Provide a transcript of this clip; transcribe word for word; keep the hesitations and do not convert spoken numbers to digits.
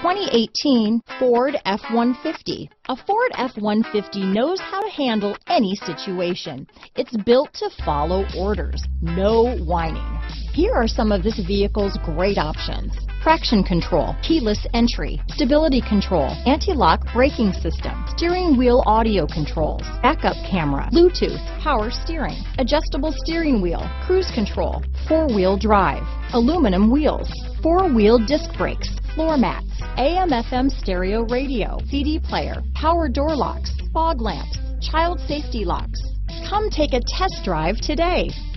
twenty eighteen Ford F one fifty. A Ford F one fifty knows how to handle any situation. It's built to follow orders, no whining. Here are some of this vehicle's great options: traction control, keyless entry, stability control, anti-lock braking system, steering wheel audio controls, backup camera, Bluetooth, power steering, adjustable steering wheel, cruise control, four-wheel drive, aluminum wheels, four-wheel disc brakes, floor mats, A M F M stereo radio, C D player, power door locks, fog lamps, child safety locks. Come take a test drive today.